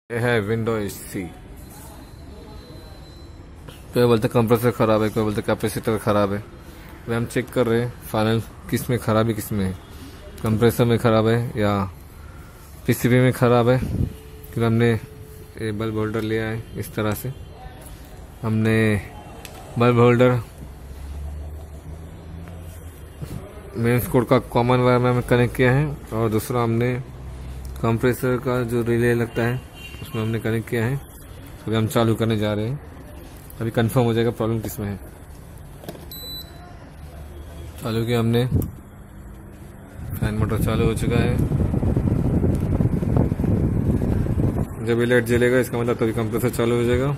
ये है window AC. कोई बोलते कंप्रेसर खराब है, कोई बोलते कैपेसिटर खराब है। अभी हम चेक कर रहे हैं फाइनल किस में खराबी किस में है, कंप्रेसर में खराब है या पीसीबी में खराब है। फिर हमने ये बल्ब होल्डर लिया है। इस तरह से हमने बल्ब होल्डर मेंस कोड का कॉमन वायर में कनेक्ट किया है और दूसरा हमने कंप्रेसर का जो रिले लगता है उसमें हमने कनेक्ट किया है। तो हम चालू करने जा रहे हैं। अभी कंफर्म हो जाएगा प्रॉब्लम किस में है। चालू किया हमने, फैन मोटर चालू हो चुका है। जब ये लाइट जलेगा इसका मतलब तभी कंप्रेसर चालू हो जाएगा।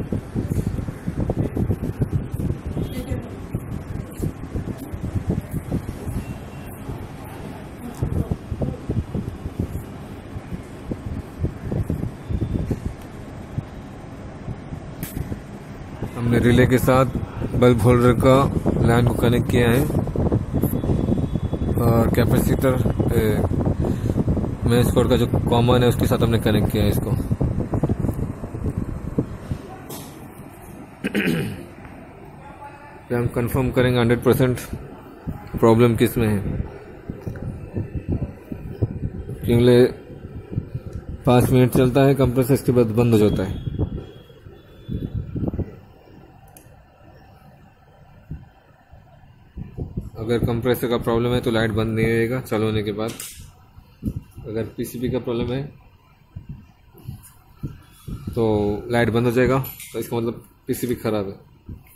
हमने रिले के साथ बल्ब होल्डर का लाइन को कनेक्ट किया है और कैपेसिटर मेंस कोड का जो कॉमन है उसके साथ हमने कनेक्ट किया है इसको। हम कंफर्म करेंगे 100% प्रॉब्लम किस में है। क्योंकि 5 मिनट चलता है कंप्रेसर, इसके बाद बंद हो जाता है। अगर कंप्रेसर का प्रॉब्लम है तो लाइट बंद नहीं रहेगा चालू होने के बाद। अगर पीसीबी का प्रॉब्लम है तो लाइट बंद हो जाएगा, तो इसका मतलब पीसीबी खराब है।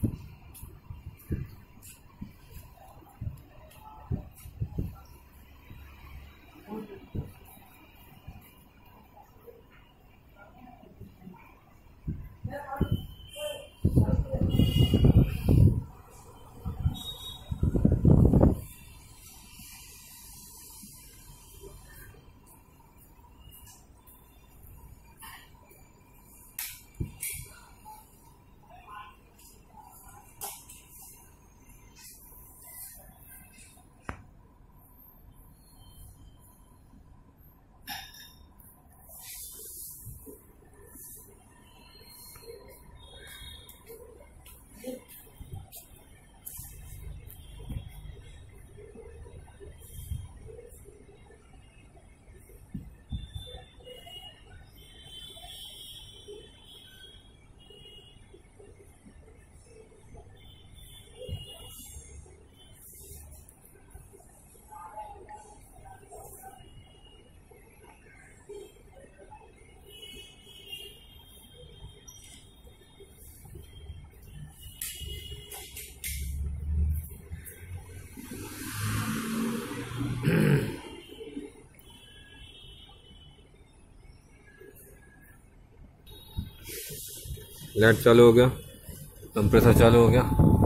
लाइट चालू हो गया, कंप्रेसर चालू हो गया।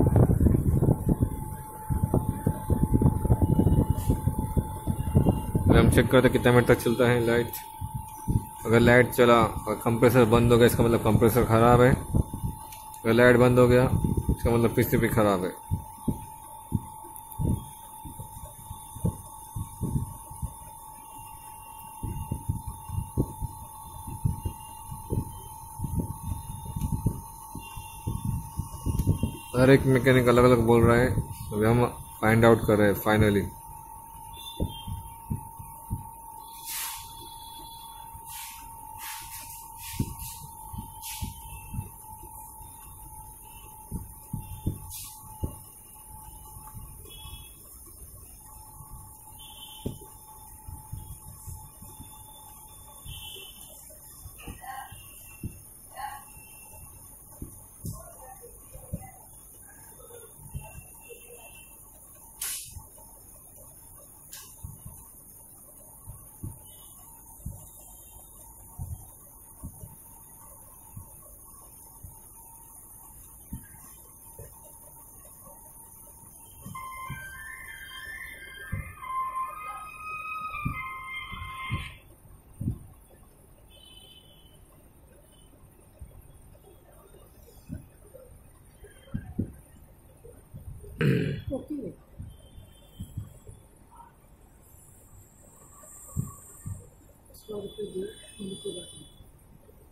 हम चेक करते कितना मिनट तक चलता है लाइट। अगर लाइट चला और कंप्रेसर बंद हो गया इसका मतलब कंप्रेसर ख़राब है। अगर लाइट बंद हो गया इसका मतलब पीसीबी ख़राब है। हर एक मैकेनिक अलग अलग बोल रहा है, अभी हम फाइंड आउट कर रहे हैं finally. Okay. Sorry to do.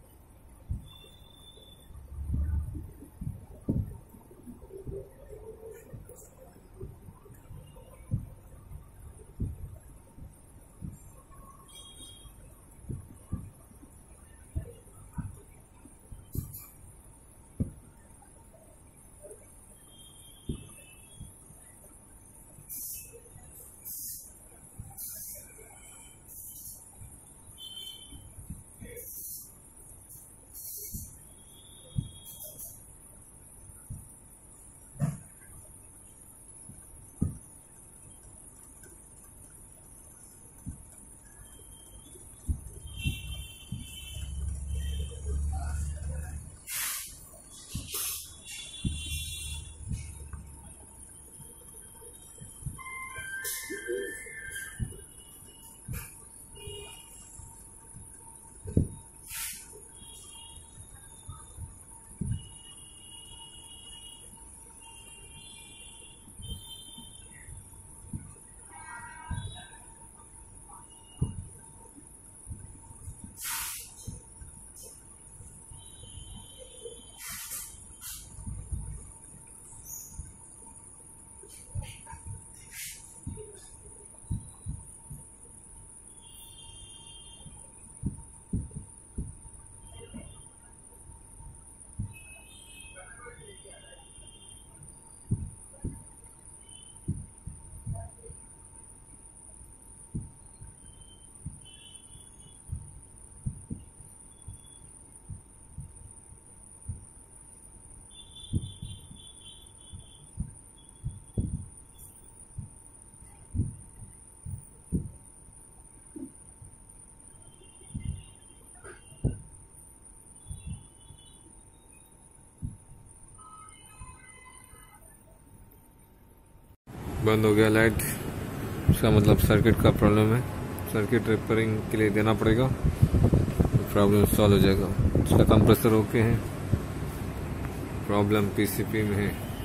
बंद हो गया लाइट, उसका मतलब सर्किट का प्रॉब्लम है। सर्किट रिपेयरिंग के लिए देना पड़ेगा, प्रॉब्लम सॉल्व हो जाएगा। उसका कंप्रेसर ओके है, प्रॉब्लम पीसीबी में है।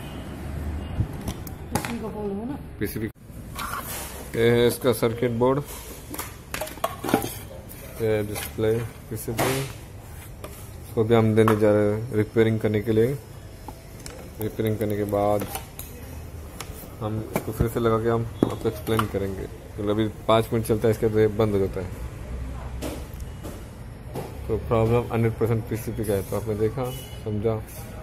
पीसीबी ये है इसका सर्किट बोर्ड, ये डिस्प्ले पीसीबी। इसको भी हम देने जा रहे हैं रिपेयरिंग करने के लिए। रिपेयरिंग करने के बाद हम इसको फिर से लगा के हम आपको एक्सप्लेन करेंगे। तो अभी 5 मिनट चलता है, इसके बाद बनद हो जाता है। तो प्रॉब्लम 100% पीसीबी का है। तो आपने देखा, समझा।